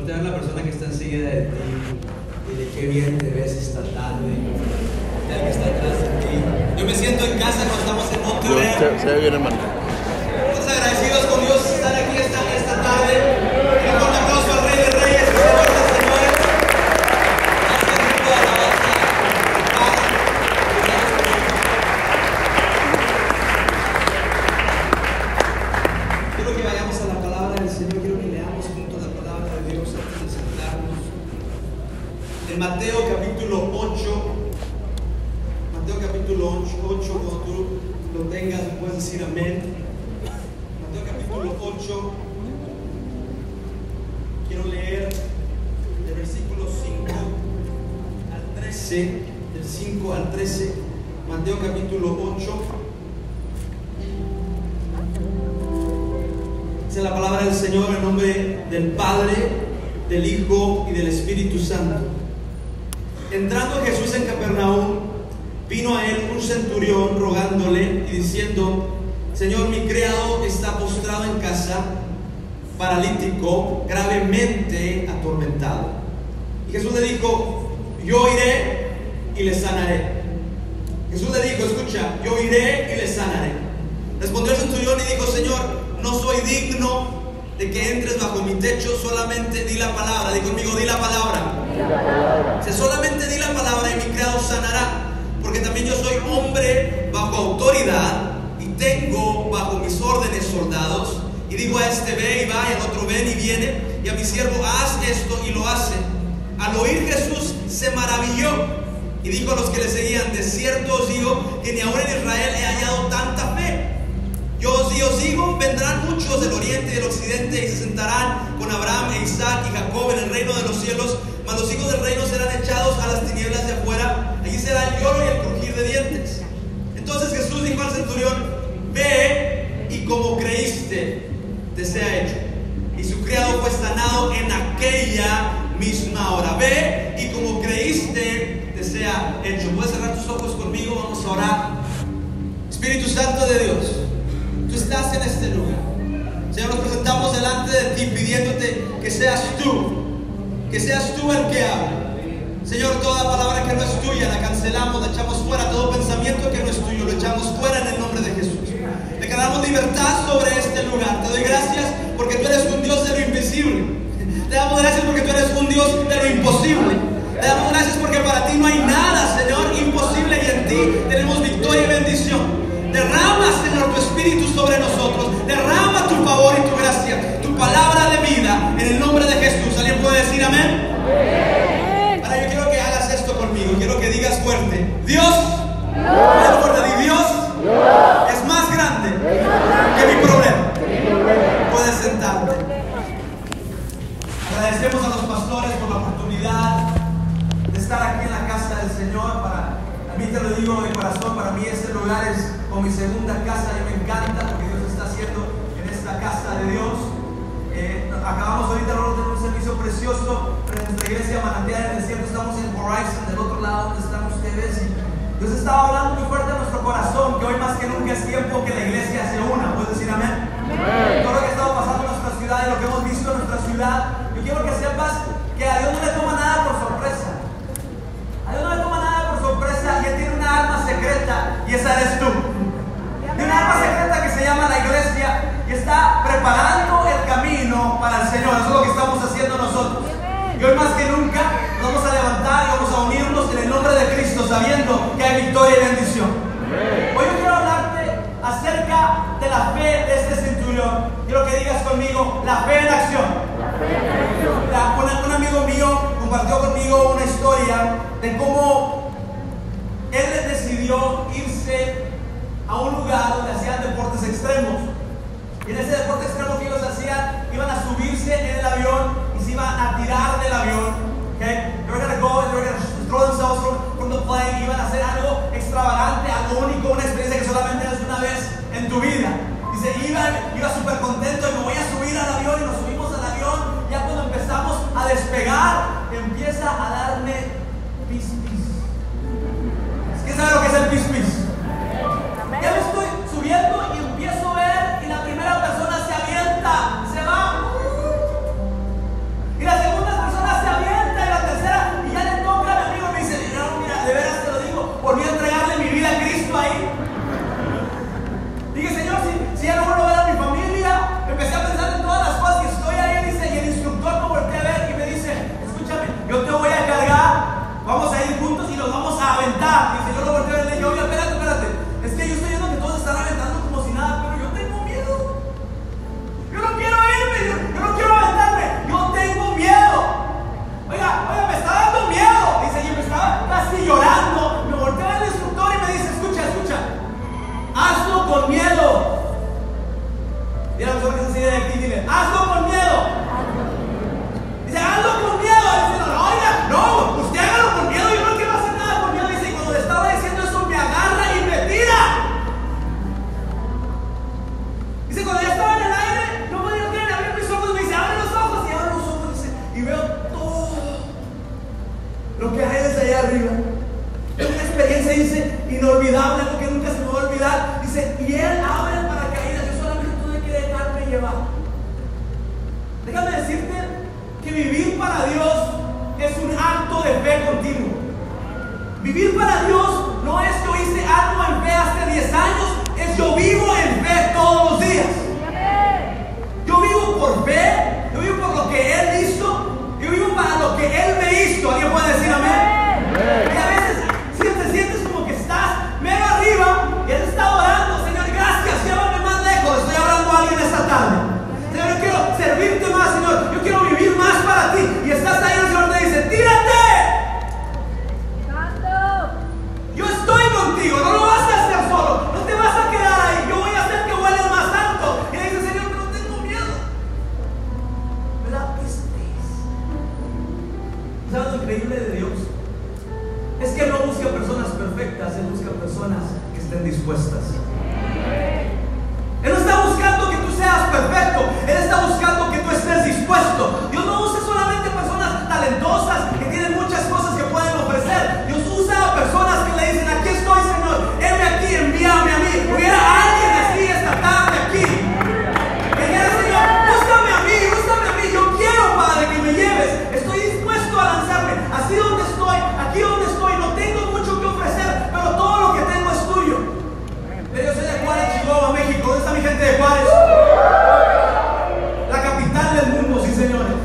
Voltea a la persona que está enseguida de ti. Dile qué bien te ves esta tarde. El que está atrás de ti. Yo me siento en casa cuando estamos en Monterrey. Se ve bien, hermano. Estamos agradecidos con Dios de estar aquí esta tarde. Un fuerte aplauso al Rey de Reyes y Señor de Señores. Gracias por toda la alabanza. Quiero que vayamos a la palabra del Señor. Quiero que leamos juntos la palabra de Dios antes de sentarnos. En Mateo capítulo 8. Mateo capítulo 8, cuando tú lo tengas, puedes decir amén. Mateo capítulo 8, quiero leer del versículo 5 al 13, del 5 al 13, Mateo capítulo 8. Dice la palabra del Señor en nombre del Padre, del Hijo y del Espíritu Santo. Entrando Jesús en Capernaum, vino a él un centurión rogándole y diciendo: Señor, mi criado está postrado en casa, paralítico, gravemente atormentado. Y Jesús le dijo: yo iré y le sanaré. Jesús le dijo: escucha, yo iré y le sanaré. Respondió el centurión y dijo: Señor, no soy digno de que entres bajo mi techo, solamente di la palabra. Di conmigo, di la palabra. Si solamente di la palabra y mi criado sanará. Porque también yo soy hombre bajo autoridad y tengo bajo mis órdenes soldados. Y digo a este: ve y va, y al otro: ven y viene, y a mi siervo: haz esto, y lo hace. Al oír Jesús se maravilló y dijo a los que le seguían: de cierto os digo que ni aún en Israel he hallado tanta fe. Yo os digo, vendrán muchos del oriente y del occidente y se sentarán con Abraham e Isaac y Jacob en el reino de los cielos, mas los hijos del reino serán echados a las tinieblas de afuera. Allí será el lloro y el crujir de dientes. Entonces Jesús dijo al centurión: ve y como creíste te sea hecho. Y su criado fue sanado en aquella misma hora. Ve y como creíste te sea hecho. Puedes cerrar tus ojos conmigo, vamos a orar. Espíritu Santo de Dios, tú estás en este lugar. Señor, nos presentamos delante de ti pidiéndote que seas tú el que hable. Señor, toda palabra que no es tuya la cancelamos, la echamos fuera. Todo pensamiento que no es tuyo lo echamos fuera en el nombre de Jesús. Declaramos libertad sobre este lugar. Te doy gracias porque tú eres un Dios de lo invisible. Te damos gracias porque tú eres un Dios de lo imposible. Te damos gracias porque para ti no hay nada, Señor, imposible, y en ti tenemos victoria y bendición. Derrama, Señor, tu Espíritu sobre nosotros. Derrama tu favor y tu gracia, tu palabra de vida, en el nombre de Jesús. ¿Alguien puede decir amén? Ahora yo quiero que hagas esto conmigo. Quiero que digas fuerte: Dios, Dios es más grande que mi problema. Puedes sentarte. Agradecemos a los pastores por la oportunidad de estar aquí en la casa del Señor. A mí te lo digo de corazón, para mí este lugar es como mi segunda casa. Y me encanta porque Dios está haciendo en esta casa de Dios. Acabamos ahorita de tener un servicio precioso, pero en nuestra iglesia Manantial en el Desierto estamos en Horizon, del otro lado donde están ustedes. Y Dios estaba hablando muy fuerte a nuestro corazón, que hoy más que nunca es tiempo que la iglesia se una. ¿Puedes decir amén? Todo lo que ha estado pasando en nuestra ciudad y lo que hemos visto en nuestra ciudad, yo quiero que sepas que a Dios no le toma nada por sorpresa. A Dios no le toma nada por sorpresa, y Él tiene una arma secreta, y esa eres tú. Tiene una arma secreta que se llama la iglesia, y está preparando el camino para el Señor. Eso es lo que estamos haciendo nosotros. Y hoy más que nunca nos vamos a levantar y vamos a unirnos en el nombre de Cristo, sabiendo que hay victoria y bendición. Hoy yo quiero hablarte acerca de la fe de este centurión. Quiero que digas conmigo: la fe en acción. Un amigo mío compartió conmigo una historia de cómo él decidió irse a un lugar donde hacían deportes extremos. Y en ese deporte extremo que ellos hacían arriba. Es una experiencia, dice, inolvidable, algo que nunca se me va a olvidar. Dice, y Él abre el paracaídas. Yo solamente tuve que dejarme llevar. Déjame decirte que vivir para Dios es un acto de fe continuo. Vivir para Dios no es yo hice algo en fe hace 10 años, es yo vivo en fe todos los días. Yo vivo por fe, yo vivo por lo que Él hizo, yo vivo para lo que Él me hizo. ¿Alguien puede decir amén? Y a veces si te sientes como que estás mero arriba y Él está orando, Señor, gracias, llévame más lejos. Estoy hablando a alguien esta tarde. Señor, yo quiero servirte más, Señor, yo quiero vivir más para ti. Y estás ahí, el Señor te dice, tírate. Yo estoy contigo, no lo vas a hacer solo, no te vas a quedar ahí, yo voy a hacer que vueles más alto. Y le dice, Señor, pero tengo miedo. ¿Verdad? ¿Sabes lo increíble de Dios? Es que Él no busca personas perfectas, Él busca personas que estén dispuestas. Él no está buscando que tú seas perfecto, Él está buscando que tú estés dispuesto. Dios no usa solamente personas talentosas que tienen muchas cosas que pueden ofrecer. Dios usa a personas que le dicen, aquí estoy, Señor, heme aquí, envíame a mí. Hubiera alguien así esta tarde aquí que dijera, Señor, úsame a mí, yo quiero, Padre, que me lleves. Estoy dispuesto a lanzarme, así donde estoy, aquí donde estoy. No tengo mucho que ofrecer, pero todo lo que tengo es tuyo. Pero yo soy de Juárez, Chihuahua, México. ¿Dónde está mi gente de Juárez? La capital del mundo, sí, señores.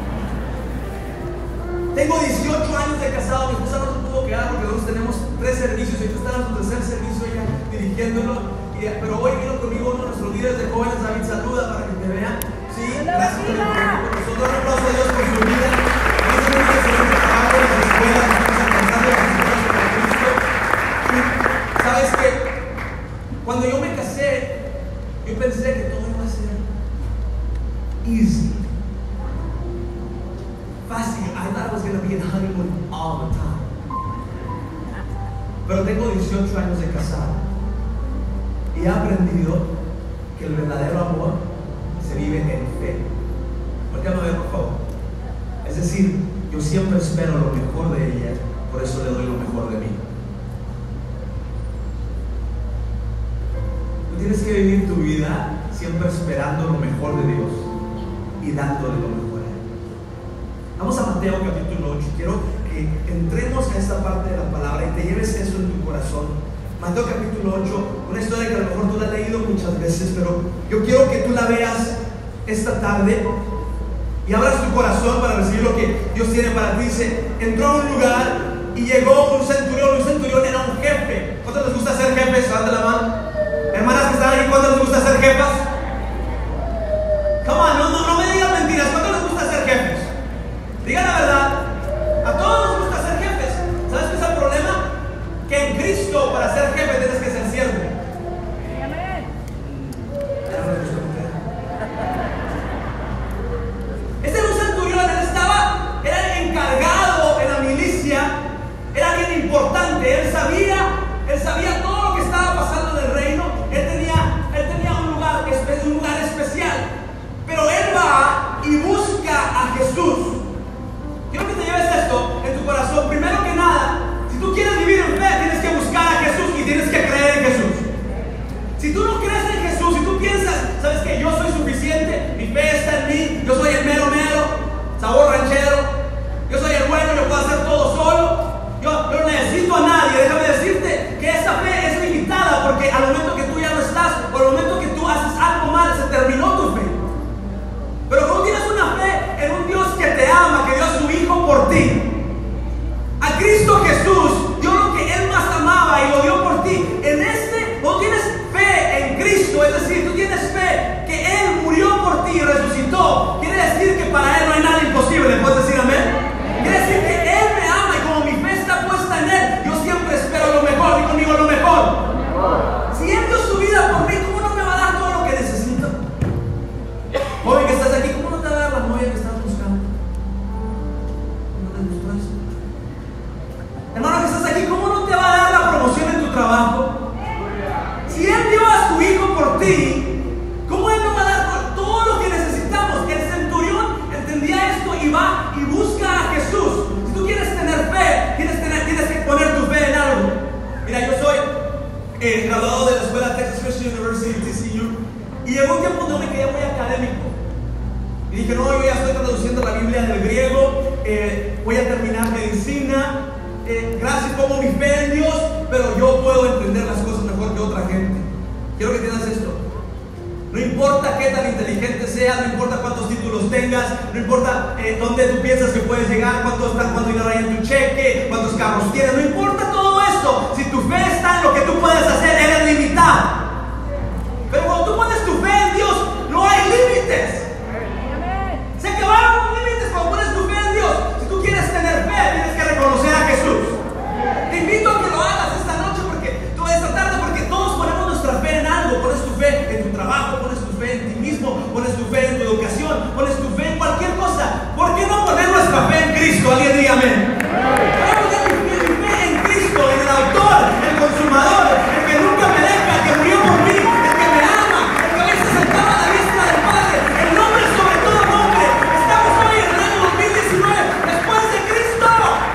Tengo 18 años de casado. Mi esposa no se pudo quedar porque nosotros tenemos 3 servicios y tú estás en tu tercer servicio ya dirigiéndolo. Pero hoy vino conmigo uno de nuestros líderes de jóvenes, David, saluda para que te vean. Sí, gracias por el tiempo con nosotros. Un aplauso a Dios por su vida. Es un excelente trabajo en las escuelas, estamos alcanzando las personas para Cristo. Y sabes que cuando yo me casé, yo pensé que todo iba a ser easy, fácil. I thought I was going to be in honeymoon all the time. Pero tengo 18 años de casado y he aprendido que el verdadero amor se vive en fe. Voltéame a ver, por favor. Es decir, yo siempre espero lo mejor de ella, por eso le doy lo mejor de mí. Tú tienes que vivir tu vida siempre esperando lo mejor de Dios y dándole lo mejor a Él. Vamos a Mateo capítulo 8. Quiero que entremos a esta parte de la palabra y te lleves eso en tu corazón. Mateo capítulo 8, una historia que a lo mejor tú la has leído muchas veces, pero yo quiero que tú la veas esta tarde y abras tu corazón para recibir lo que Dios tiene para ti. Dice, entró a un lugar y llegó un centurión. Un centurión era un jefe. ¿Cuántos les gusta ser jefes? Levanta la mano. Hermanas que están aquí, ¿cuántos les gusta ser jefas? Come on, no me digan mentiras. ¿Cuántos les gusta ser jefes? Digan la verdad. A todos nos gusta ser jefes. ¿Sabes qué es el problema? Que en Cristo para ser jefe tienes que ser siervo. Este era un centurión, era el encargado en la milicia, era alguien importante. Él sabía todo lo que estaba pasando en el reino. Él tenía un lugar especial. Pero él va y busca a Jesús. Quiero que te lleves esto en tu corazón. Primero que nada, si tú quieres vivir en fe, tienes que buscar a Jesús y tienes que creer en Jesús. Si tú no crees en Jesús, si tú piensas, sabes que yo soy suficiente, mi fe está en mí, yo soy el mero, sabor ranchero, yo soy el bueno, yo puedo hacer todo solo, yo no necesito a nadie. Déjame decirte que esa fe es limitada, porque al momento que tú ya no estás, o al momento que tú haces algo mal, se terminó tu fe. Pero cuando tienes una fe en un Dios que te ama, que dio a su Hijo por ti, a Cristo Jesús dio lo que Él más amaba y lo dio por ti. Cuando tienes fe en Cristo, es decir, tú tienes fe que Él murió por ti y resucitó, quiere decir que para Él no hay nada imposible. ¿Puedes decir amén? Quiere decir que Él me ama y como mi fe está puesta en Él, yo siempre espero lo mejor. Y conmigo lo mejor. Si Él dio su vida por mí, ¿cómo no me va a dar todo lo que necesito? Joven que estás aquí, ¿cómo no te va a dar la novia que estás buscando? ¿No te gustó eso? Hermano que estás aquí, ¿cómo no te va a dar la promoción en tu trabajo? Si Él dio a su Hijo por ti, ¿cómo Él no va a dar todo lo que necesitamos? El centurión entendía esto y va y busca a Jesús. Si tú quieres tener fe, tienes fe en algo. Mira, yo soy graduado de la escuela Texas Christian University, TCU, y llegó un tiempo donde me quedé muy académico. Y dije, no, yo ya estoy traduciendo la Biblia del griego, voy a terminar medicina, gracias, pongo mi fe en Dios, pero yo puedo entender las cosas mejor que otra gente. Quiero que entiendas esto. No importa qué tan inteligente seas, no importa cuántos títulos tengas, no importa dónde tú piensas que puedes llegar, cuánto dinero hay en tu cheque, cuántos carros tienes, no importa todo esto. Si tu fe está en lo que tú puedes hacer, eres limitado. Pero cuando tú pones tu fe en Dios, no hay límites. Se acabaron los límites cuando pones tu fe en Dios. Si tú quieres tener fe, tienes que reconocer a Jesús. Te invito a que lo hagas esta noche, esta tarde, porque todos ponemos nuestra fe en algo. Pones tu fe en tu trabajo, pones tu fe en ti mismo, pones tu fe en tu educación, pones tu fe en cualquier cosa. ¿Por qué no poner nuestra fe en Cristo? Alguien diga amén. Voy a poner mi fe en Cristo, en el autor, el consumador, el que nunca me deja, el que murió por mí, el que me ama, el que hoy se sentaba a la diestra del Padre, el nombre sobre todo nombre. Estamos hoy en el año 2019, después de Cristo,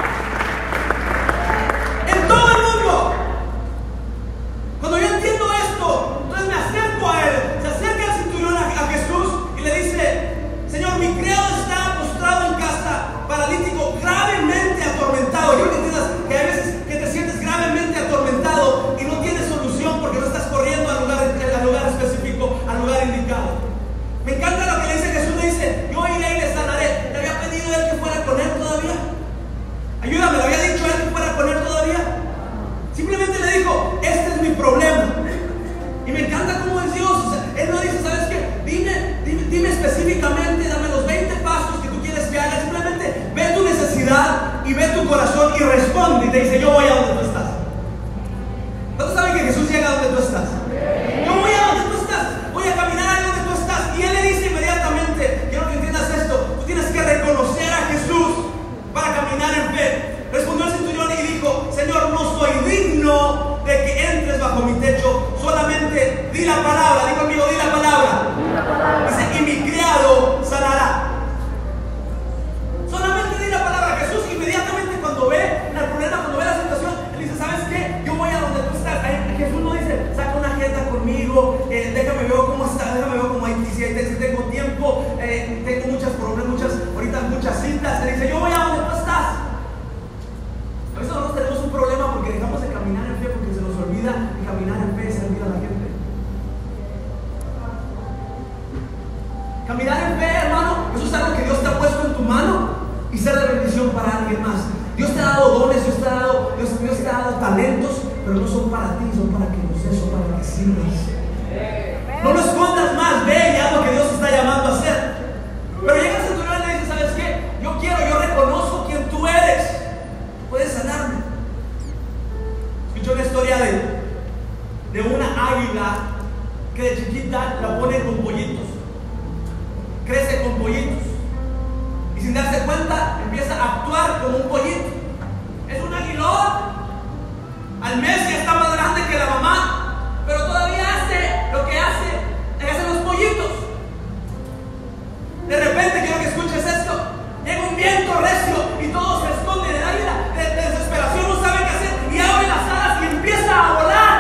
en todo el mundo. Cuando yo entiendo esto, entonces me acerco a él. Se acerca el centurión a Jesús y le dice: Señor, mi criado está postrado en casa, paralítico, gravemente atormentado. Yo quiero que entiendas que hay veces que te sientes gravemente atormentado y no tienes solución porque no estás corriendo al lugar específico, al lugar indicado. Me encanta lo que le dice Jesús. Le dice: yo iré y le sanaré. ¿Le había pedido él que fuera con él todavía? Ayúdame, ¿le había dicho él que fuera con él todavía? Simplemente le dijo: este es mi problema. Y me encanta cómo es Dios. O sea, él no dice: ¿sabes qué? Dime específicamente, dame los 20 pasos que tú quieres que haga. Simplemente ve tu necesidad y ve tu corazón y responde. Y te dice: yo voy a donde tú estás. ¿Cuántos saben que Jesús llega a donde tú estás? Yo voy a donde tú estás. Voy a caminar a donde tú estás. Y él le dice inmediatamente, quiero que entiendas esto, tú tienes que reconocer a Jesús para caminar en fe. Respondió el centurión y dijo: Señor, no soy digno de que entres bajo mi techo, solamente di la palabra. Digo conmigo, di la palabra. Dice: y mi criado sanará. Solamente di la palabra. Jesús inmediatamente cuando ve el problema, cuando ve la situación, él dice: ¿sabes qué? Yo voy a donde tú estás. Jesús no dice: saca una agenda conmigo, déjame ver cómo está, déjame ver cómo hay, si tengo tiempo, tengo muchas problemas, ahorita muchas citas. Él dice: yo voy a donde tú estás. A veces nosotros tenemos un problema porque dejamos de caminar en fe, porque se nos olvida de caminar en fe, se olvida a la gente. Caminar en fe, hermano, eso es algo que Dios te ha puesto en tu mano y ser de bendición para alguien más. Dios te ha dado dones, Dios te ha dado talentos, pero no son para ti, son para que los des, son para que sirvas. No lo escondas más, ve y haz lo que Dios te está llamando a hacer. Pero llega el centurión y le dice: ¿sabes qué? Yo reconozco quién tú eres. Puedes sanarme. Escuché una historia de una águila que de chiquita la ponen con pollitos. Crece con pollitos. Y sin darse cuenta empieza a actuar como un pollito. Es un aguilón. Al mes ya está más grande que la mamá, pero todavía hace lo que hacen los pollitos. De repente, quiero que escuches esto. Llega un viento recio y todo se esconde del águila. De desesperación no sabe qué hacer y abre las alas y empieza a volar.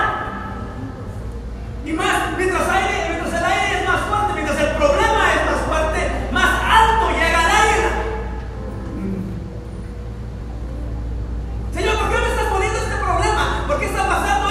Y más, mientras el aire es más fuerte, mientras el problema es más fuerte, más alto llega el águila. Señor, ¿por qué me estás poniendo este problema? ¿Por qué está pasando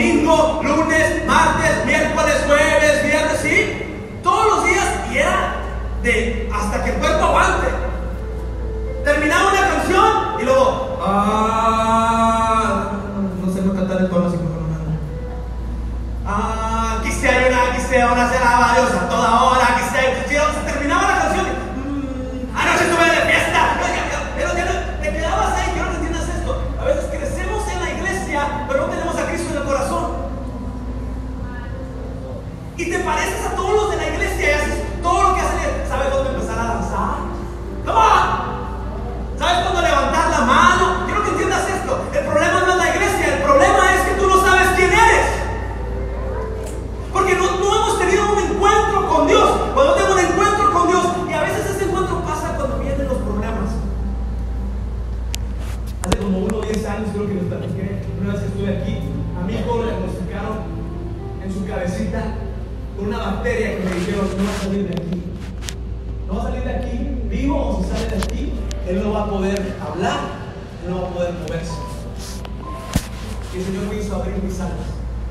domingo, lunes, martes, miércoles, jueves, viernes, ¿sí? Todos los días, y era de hasta que el cuerpo aguante. Terminaba una canción y luego, no sé, no cantar el tono así como quise una, se alaba a Dios a toda hora, se terminaba la canción, anoche estuve de fiesta, pero te quedabas ahí. Quiero que entiendas esto. A veces crecemos en la iglesia, pero no tenemos a Cristo en el corazón. Y te pareces a todos los de la iglesia y haces todo lo que hacen. ¿Sabes dónde empezar a danzar? ¡Come on! ¿Sabes cuándo levantar la mano? Quiero que entiendas esto. El problema no es la iglesia, el problema es que tú no sabes quién eres. Porque no hemos tenido un encuentro con Dios. Cuando tengo un encuentro con Dios, y a veces ese encuentro pasa cuando vienen los problemas. Hace como unos 10 años creo que les platiqué, una vez que estuve aquí, a mi hijo le diagnosticaron en su cabecita con una bacteria que me dijeron: no va a salir de aquí. No va a salir de aquí vivo, o si sale de aquí, él no va a poder hablar, él no va a poder moverse. Y el Señor me hizo abrir mis alas.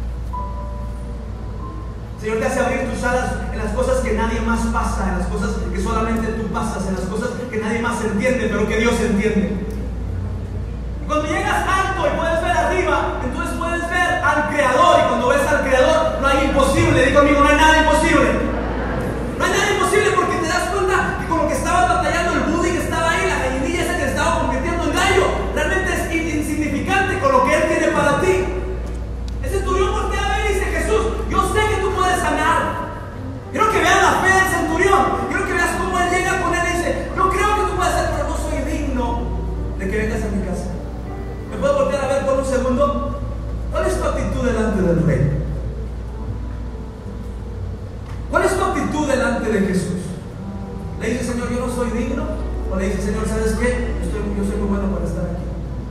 El Señor te hace abrir tus alas en las cosas que nadie más pasa, en las cosas que solamente tú pasas, en las cosas que nadie más entiende, pero que Dios entiende. Y cuando llegas alto y puedes ver arriba, entonces puedes ver al Creador, y cuando ves al Creador no hay imposible. Digo conmigo, no hay nada imposible. No hay nada imposible, porque te das cuenta que con lo que estaba batallando el Buddy que estaba ahí, la gallinilla esa que estaba convirtiendo en gallo, realmente es insignificante con lo que Él tiene para ti. El centurión voltea a ver y dice: Jesús, yo sé que tú puedes sanar. Quiero que veas la fe del centurión. Quiero que veas cómo Él llega con él y dice: yo creo que tú puedes hacer, pero no soy digno de que vengas a mi casa. ¿Me puedes voltear a ver por un segundo? ¿Cuál es tu actitud delante del Rey? ¿Cuál es tu actitud delante de Jesús? ¿Le dices: Señor, yo no soy digno? ¿O le dices: Señor, ¿sabes qué? Yo soy muy bueno para estar aquí?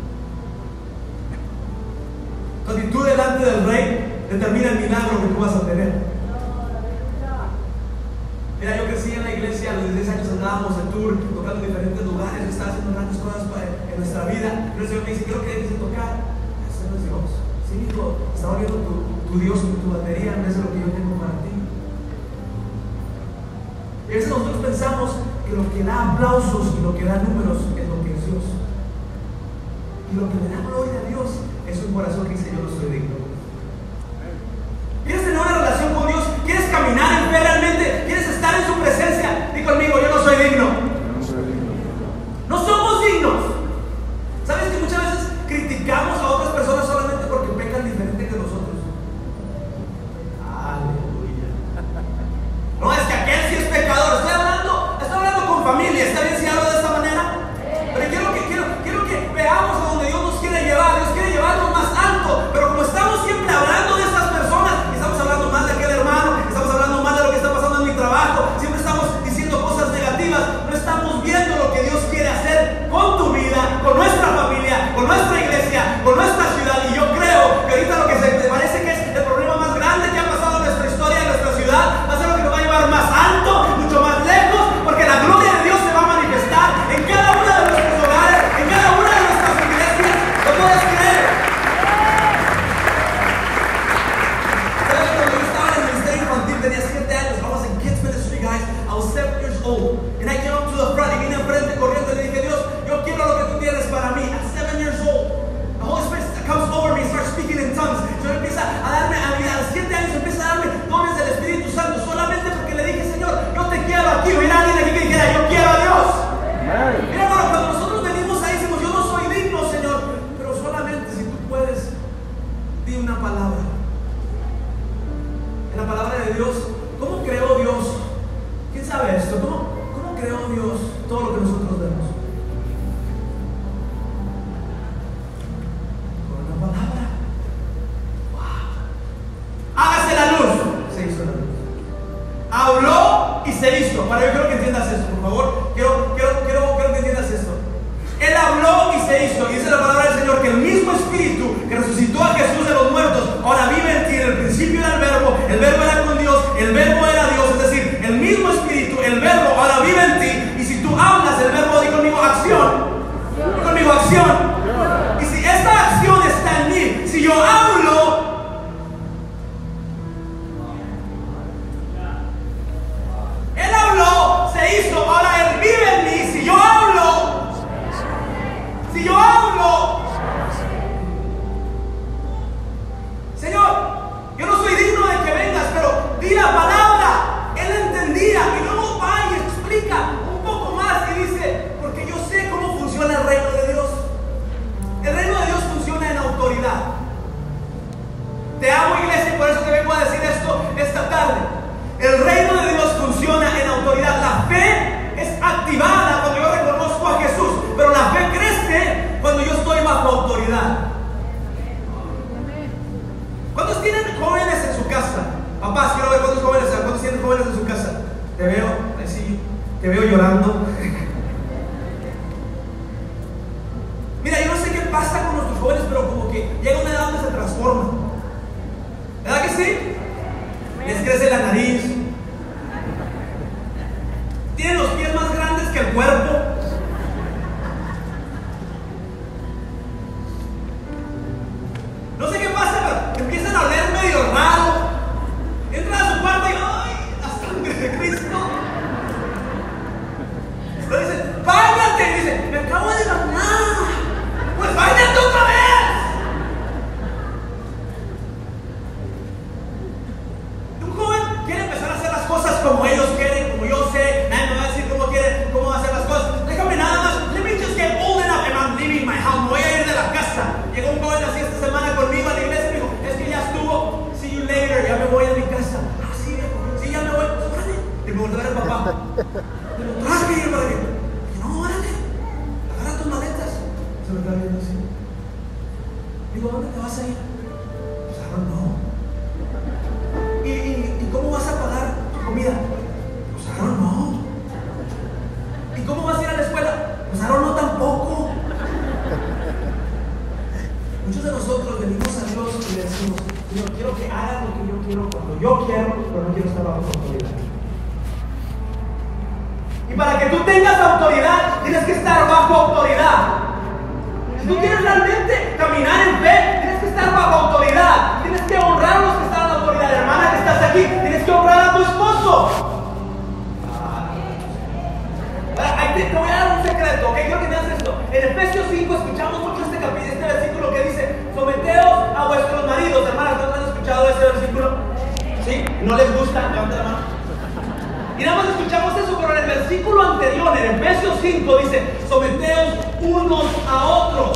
Tu actitud delante del Rey determina el milagro que tú vas a tener. Mira, yo crecí en la iglesia, a los 16 años andábamos de tour, tocando en diferentes lugares, yo estaba haciendo grandes cosas en nuestra vida. Pero el Señor me dice: quiero que dejes de tocar. Eso no es Dios. Sí, hijo, está volviendo tu Dios con tu batería en vez de lo que yo tengo para ti. Y a veces nosotros pensamos que lo que da aplausos y lo que da números es lo que es Dios. Y lo que le da gloria a Dios es un corazón que dice: yo no soy digno. ¿Quieres tener una relación con Dios? ¿Quieres caminar en fe realmente? ¿Quieres estar en su presencia? Di conmigo: yo no soy digno. No somos dignos. ¿Sabes que muchas veces criticamos a otras personas solamente porque pecan diferente que nosotros? Aleluya. No, es que aquel sí es pecador. Estoy hablando con familia. ¿Está bien si hablo de esta manera? Pero quiero que veamos a donde Dios nos quiere llevar. Dios quiere llevarnos más alto. llorando. Mira, yo no sé qué pasa con nuestros jóvenes, pero como que llega una edad donde se transforman. ¿Verdad que sí? Les crece la nariz, tienen los pies más grandes que el cuerpo. No sé qué pasa, pero empiezan a oler medio raro. Entran a su cuarto y ¡ay! La sangre de Cristo. Le dicen, ¡báñate! Y dice, me acabo de bañar. Pues báñate otra vez. Un joven quiere empezar a hacer las cosas como ellos quieren, como yo sé. Nadie me va a decir cómo quiere, cómo va a hacer las cosas. Déjame nada más. Let me just get old enough and I'm leaving my house. Me voy a ir de la casa. Llegó un joven así esta semana conmigo a la iglesia y me dijo, es que ya estuvo. See you later. Ya me voy a mi casa. Ah, sí, sí, ya me voy. Pues órale. Y me volvió a ver al papá. Me lo traje y yo para que. No, órale. Agarra tus maletas. Se me está viendo así. Digo, ¿dónde te vas a ir? Pues ahora no. ¿Y cómo vas a pagar tu comida? Pues ahora no. ¿Y cómo vas a ir a la escuela? Pues ahora no tampoco. Muchos de nosotros venimos a Dios y le decimos, Señor, quiero que hagas lo que yo quiero cuando yo quiero, pero no quiero estar bajo tu autoridad. Y para que tú tengas autoridad, tienes que estar bajo autoridad. Si tú quieres realmente caminar en fe, tienes que estar bajo autoridad. Tienes que honrar a los que están en la autoridad. Hermana que estás aquí, tienes que honrar a tu esposo. Te voy a dar un secreto, ¿ok? Quiero que me hagas esto. En Efesios 5 escuchamos mucho este capítulo, este versículo que dice, someteos a vuestros maridos. Hermanas, ¿cuántos han escuchado ese versículo? ¿Sí? ¿No les gusta? Levanta la mano. Y nada más escuchamos eso, pero en el versículo anterior, en Efesios 5, dice, someteos unos a otros.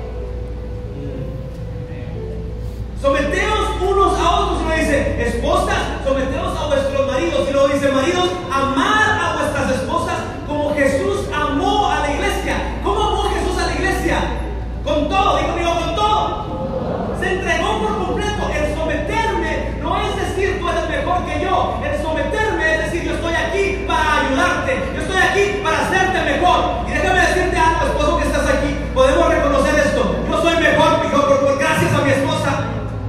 Someteos unos a otros. Y luego dice, esposas, someteos a vuestros maridos. Y luego dice, maridos, amad a vuestras esposas como Jesús amó a la iglesia. ¿Cómo amó Jesús a la iglesia? Con todo, digo, con todo. Se entregó por completo. El someterme no es decir tú eres mejor que yo. El someterme es decir, yo estoy aquí para ayudarte. Yo estoy aquí para hacerte mejor. Y déjame decirte algo, esposo que estás aquí. Podemos reconocer esto. Yo soy mejor por gracias a mi esposa.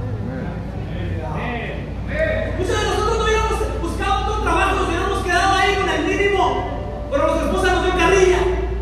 Muchos de nosotros no hubiéramos buscado otro trabajo, nos hubiéramos quedado ahí con el mínimo, pero nuestra esposa nos dio carrilla.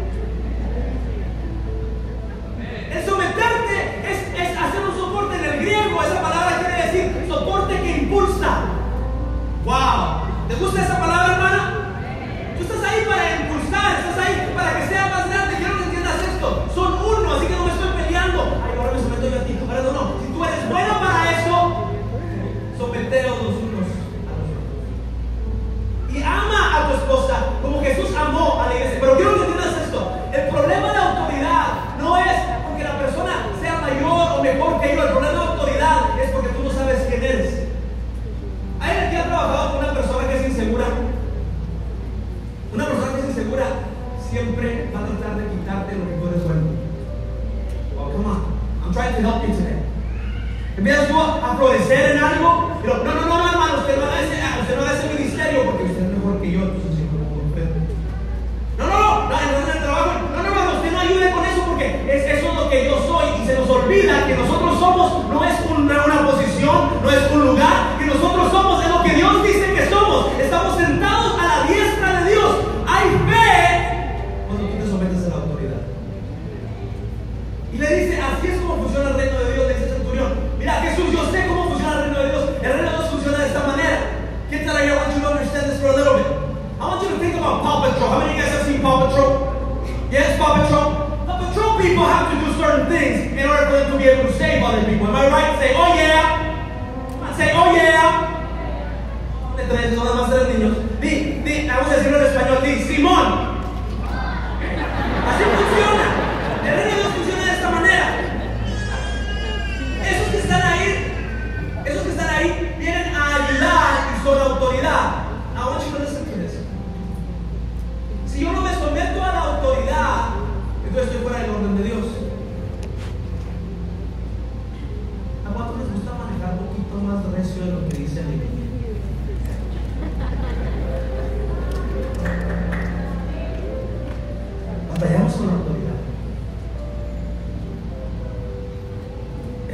El someterte es hacer un soporte. En el griego esa palabra quiere decir soporte que impulsa. ¡Wow! ¿Te gusta esa palabra, hermana? Tú estás ahí para impulsar, estás ahí para que sea más grande. Quiero que entiendas esto. Son uno, así que no me estoy peleando. Ay, ahora me someto yo a ti. Ahora no. Si tú eres buena para eso, someteos los unos a los otros. Y ama a tu esposa como Jesús amó a la iglesia. Pero quiero que entiendas esto. El problema de autoridad no es porque la persona sea mayor o mejor que yo. El problema de autoridad es porque tú no sabes quién eres. ¿Hay alguien que ha trabajado con una persona que es insegura? Una persona que es insegura siempre va a tratar de quitarte lo que tú eres bueno. Well, come on. I'm trying to help you today. Empiezas tú a florecer en algo, pero no, hermano, usted no haga ese ministerio porque usted es mejor que yo, entonces siempre lo puedo hacer. No, en el trabajo, hermano, usted no ayude con eso porque eso es lo que yo soy. Y se nos olvida que nosotros somos, no es una posición, no es un lugar, que nosotros somos, es lo que Dios dice que somos. Estamos sentados a la diestra de Dios. Hay fe cuando tú te sometes a la autoridad. Y le dice, así es como funciona el reino de Dios, le dice el centurión. Mira, Jesús, yo sé cómo funciona el reino de Dios. El reino de Dios funciona de esta manera. Get that idea? I want you to understand this for a little bit. I want you to think about Paw Patrol. How many of you guys have seen Paw Patrol? Yes, Paw Patrol? Paw Patrol people have to do certain things in order for them to be able to save other people. Am I right? Say, oh yeah. Say, oh yeah. No, nada más tres niños. Vamos a decirlo en español. Simón. Así funciona. El reino de Dios funciona de esta manera. Esos que están ahí vienen a ayudar y son autoridad. I want you to listen to this. Si yo no me someto a la autoridad, entonces estoy fuera del orden de Dios. ¿A cuánto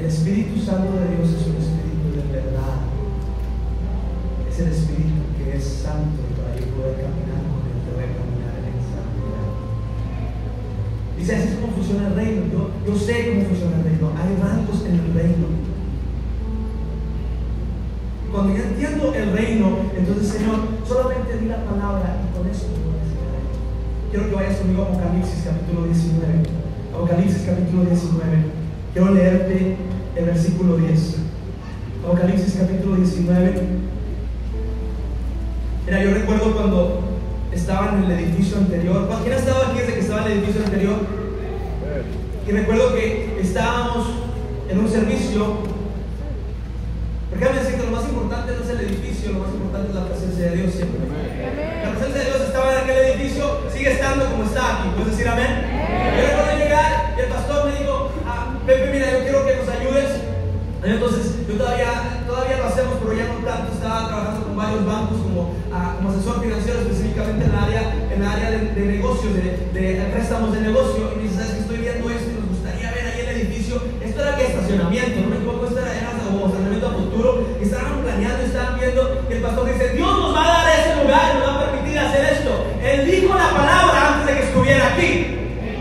El Espíritu Santo de Dios es un espíritu de verdad. Es el espíritu que es santo y para yo poder caminar con él, te voy a caminar en santidad. Dice, así es como funciona el reino. Yo sé cómo funciona el reino. Hay rangos en el reino. Cuando yo entiendo el reino, entonces, Señor, solamente di la palabra y con eso te voy a decir a él. Quiero que vayas conmigo a Apocalipsis capítulo 19. Apocalipsis capítulo 19. Quiero leerte el versículo 10. Apocalipsis capítulo 19. Mira, yo recuerdo cuando estaba en el edificio anterior. ¿Quién ha estado aquí desde que estaba en el edificio anterior? Y recuerdo que estábamos en un servicio. Porque déjame decir que lo más importante no es el edificio, lo más importante es la presencia de Dios siempre. La presencia de Dios estaba en aquel edificio, sigue estando como está aquí. ¿Puedes decir amén? Yo recuerdo llegar y el pastor me dijo, Pepe, mira, yo quiero que nos ayudes. Entonces, yo todavía lo hacemos, pero ya no tanto. Estaba trabajando con varios bancos como asesor financiero, específicamente en el área de negocios, de préstamos de negocio. Y me dice, ¿sabes que estoy viendo esto y nos gustaría ver ahí el edificio? Esto era que estacionamiento, no me equivoco, esto era como estacionamiento a futuro. Y estaban planeando y estaban viendo. Y el pastor dice, Dios nos va a dar ese lugar, nos va a permitir hacer esto. Él dijo la palabra antes de que estuviera aquí.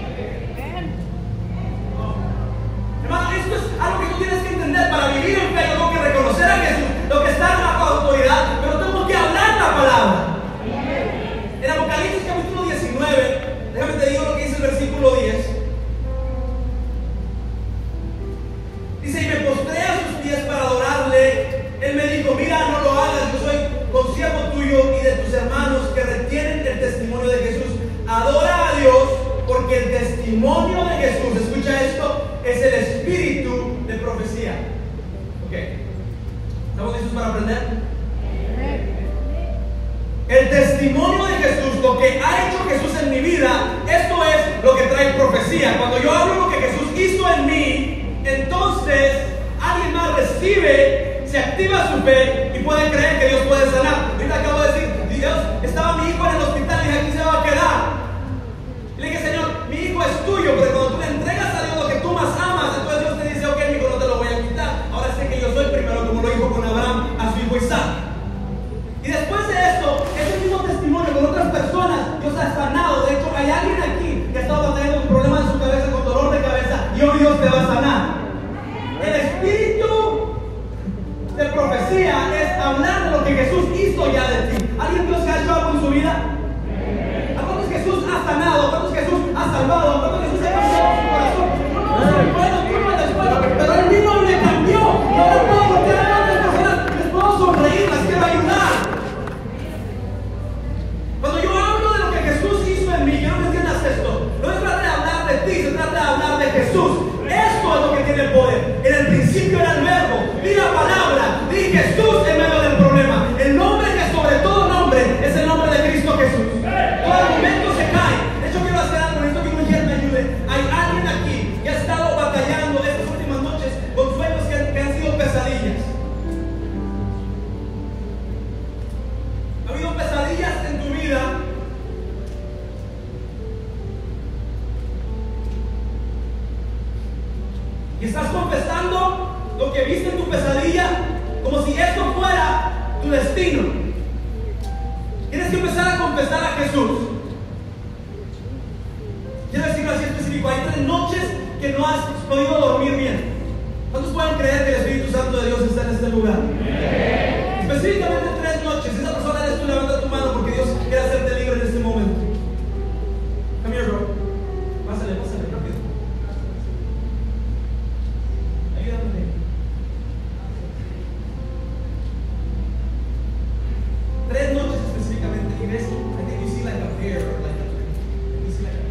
Esto es algo que tú tienes que entender. Para vivir en fe, yo tengo que reconocer a Jesús, lo que está bajo autoridad, pero tengo que hablar la palabra. En Apocalipsis capítulo 19, déjame te digo lo que dice el versículo 10. Dice, y me postré a sus pies para adorarle. Él me dijo, mira, no lo hagas, yo soy consiervo tuyo y de tus hermanos que retienen el testimonio de Jesús. Adora a Dios, porque el testimonio de Jesús, escucha esto, es el espíritu de profecía. Ok, ¿estamos listos para aprender? El testimonio de Jesús, lo que ha hecho Jesús en mi vida, esto es lo que trae profecía. Cuando yo hablo lo que Jesús hizo en mí, entonces alguien más recibe, se activa su fe y puede creer que Dios puede sanar. Ahorita acabo de decir, Dios, estaba mi hijo en el hospital y dije, aquí se va a quedar. Y le dije, Señor, mi hijo es tuyo, pero cuando tú le entregas a Dios lo que tú más amas, entonces Dios te dice, ok, mi hijo, no te lo voy a quitar. Ahora sé que yo soy primero, como lo dijo con Abraham a su hijo Isaac. Y después de esto, ese mismo testimonio con otras personas, Dios ha sanado. De hecho, hay alguien aquí que ha estado batallando con problemas en su cabeza, con dolor de cabeza, y hoy Dios te va a sanar. El espíritu de profecía es hablar de lo que Jesús hizo ya de ti. ¿Alguien Dios que ha hecho algo en su vida? ¿A cuántos Jesús ha sanado? ¿A cuántos Jesús ha salvado? ¿A cuántos Jesús ha cambiado su corazón? Tú no eres bueno, pero Él vino y me cambió. Y ahora puedo voltear a otras personas, les puedo sonreír, las quiero ayudar. Cuando yo hablo de lo que Jesús hizo en mí, quiero que entiendas esto. No se trata de hablar de ti, se trata de hablar de Jesús. Esto es lo que tiene poder. En el principio era el verbo. Di la palabra, di Jesús en medio del problema. El nombre que sobre todo nombre es el nombre de Cristo Jesús. Todo argumento se cae. De hecho, quiero hacer algo, necesito que mujer me ayude. Hay alguien aquí que ha estado batallando estas últimas noches con sueños que han sido pesadillas. Ha habido pesadillas en tu vida. Y estás confesando lo que viste en tu pesadilla como si esto fuera tu destino. Tienes que empezar a confesar a Jesús. Quiero decirlo así específico. Hay 3 noches que no has podido dormir bien. ¿Cuántos pueden creer que el Espíritu Santo de Dios está en este lugar? Específicamente 3 noches. Esa persona eres tú, levanta tu mano porque Dios quiere hacerte libre en este momento. Come here, bro. Pásale, rápido. Ayúdame. 3 noches específicamente. Y ves, I think you see like a bear, like a, you see like a...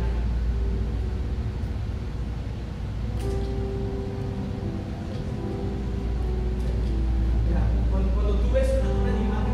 Mira, cuando tú ves una imagen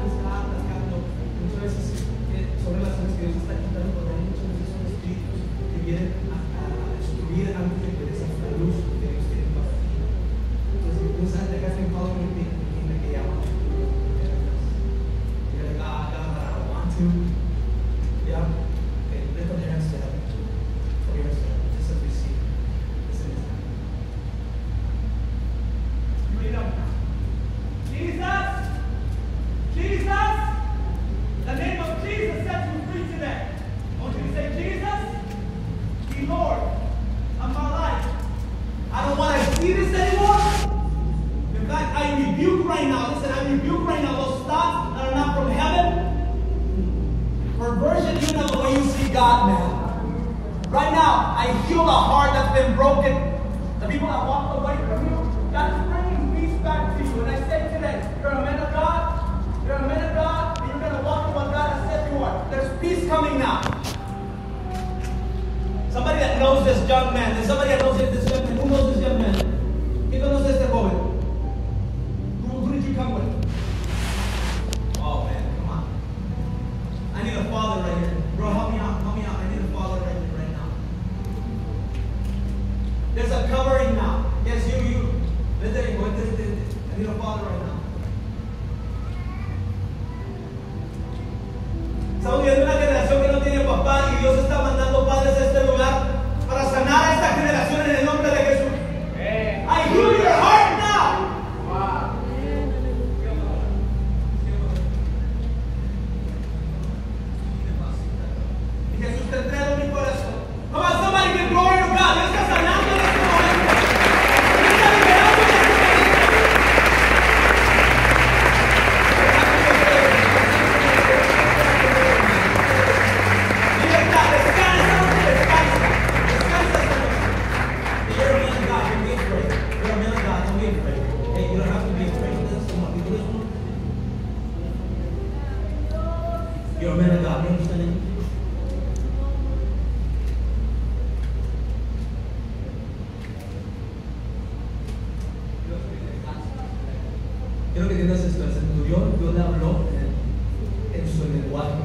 now, I heal the heart that's been broken. The people that walk away from you, God is bringing peace back to you. And I say today, you're a man of God, and you're going to walk in what God has said you are. There's peace coming now. Somebody that knows this young man, there's somebody that knows this young man. Who knows this young man? ¿Quién conoce este joven? Who did you come with? Oh man, come on. I need a father right here. Bro, help me out. I need a father right here, right now. There's a covering now. Yes, you. I need a father right now. Estamos viendo una generación que no tiene papá y Dios está mandando padres a este lugar para sanar a esta generación en el nombre de Jesús. I heal your heart now. Wow. Y Jesús te entrega mi corazón. Come on, somebody give glory to God. Dios está sanando en este momento. Dios está liberando en este momento. Libertad, descansa. You're a man of God, don't be afraid. You're a man of God, don't be afraid. Hey, you don't have to be afraid of this. Come on, people, this one. You're a man of God, you understand it? Quiero que entiendas esto, el centurión Dios le habló en su lenguaje.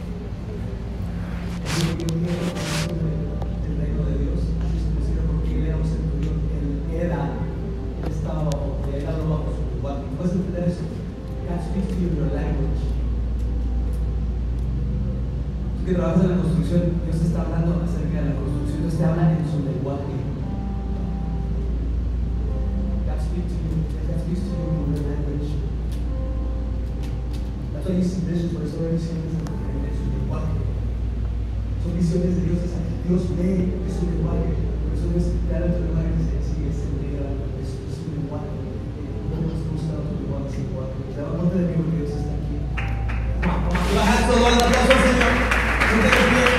El reino de Dios, porque él era un centurión, él estaba bajo, él habló bajo su lenguaje. ¿Puedes entender eso? God speaks to you in your language. Tú que trabajas en la construcción, Dios te está hablando acerca de la construcción, Dios te habla en su lenguaje. God speaks to you in your language. That's why you see visions, por eso hay visiones en su lenguaje. Son visiones de Dios, Dios lee en su lenguaje. Por eso Dios te habla en tu lenguaje y dice, sí, es su lenguaje. No nos gusta otro lenguaje, es lenguaje. Te das cuenta de mí porque Dios está aquí. Bajar todo el aplauso al Señor. No te desvíes.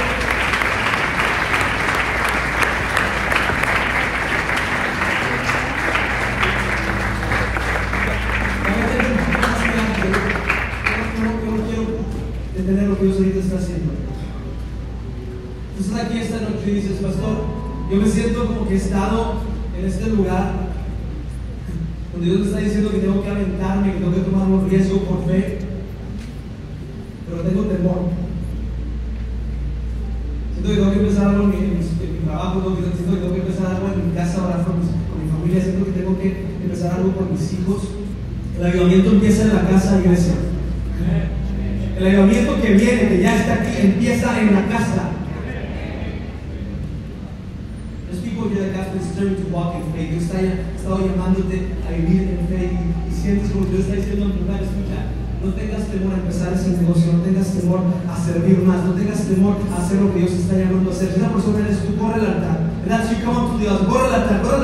Entender lo que Dios ahorita está haciendo. Entonces aquí esta noche dices, pastor, yo me siento como que he estado en este lugar donde Dios me está diciendo que tengo que aventarme, que tengo que tomar un riesgo por fe, pero tengo temor. Siento que tengo que empezar algo en mi trabajo, siento que tengo que empezar algo en mi casa, ahora con mi familia, siento que tengo que empezar algo con mis hijos. El avivamiento empieza en la casa, iglesia. El avivamiento que viene, que ya está aquí, empieza en la casa. There's people here that God's been stirring to walk in faith. Dios ha estado llamándote a vivir en fe y sientes como Dios está diciendo en tu lugar, escucha, no tengas temor a empezar ese negocio, no tengas temor a servir más, no tengas temor a hacer lo que Dios está llamando a hacer. Si una persona eres tú, corre al altar. That's you come up to the altar, corre al altar, corre